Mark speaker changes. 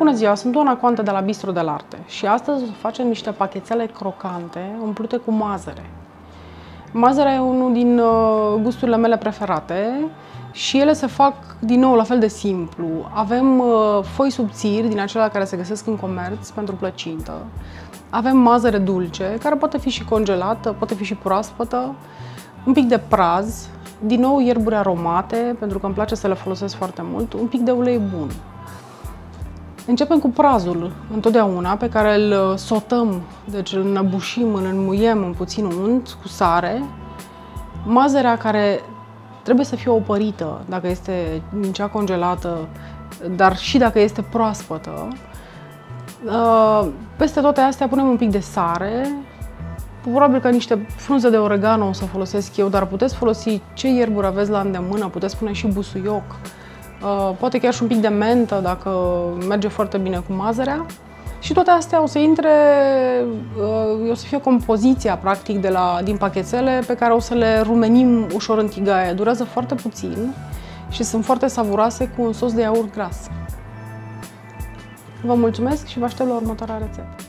Speaker 1: Bună ziua, sunt Oana Coante de la Bistro de l'Arte și astăzi o să facem niște pachetele crocante umplute cu mazăre. Mazărea e unul din gusturile mele preferate și ele se fac din nou la fel de simplu. Avem foi subțiri din acelea care se găsesc în comerț pentru plăcintă. Avem mazăre dulce, care poate fi și congelată, poate fi și proaspătă, un pic de praz, din nou ierburi aromate, pentru că îmi place să le folosesc foarte mult, un pic de ulei bun. Începem cu prazul, întotdeauna, pe care îl sotăm, deci îl înăbușim, îl înmuiem în puțin unt, cu sare. Mazărea care trebuie să fie opărită, dacă este din cea congelată, dar și dacă este proaspătă. Peste toate astea punem un pic de sare, probabil că niște frunze de oregano o să folosesc eu, dar puteți folosi ce ierburi aveți la îndemână, puteți pune și busuioc, poate chiar și un pic de mentă, dacă merge foarte bine cu mazărea. Și toate astea o să intre, o să fie compoziția, practic, din pachetele pe care o să le rumenim ușor în tigaie. Durează foarte puțin și sunt foarte savuroase cu un sos de iaurt gras. Vă mulțumesc și vă aștept la următoarea rețetă.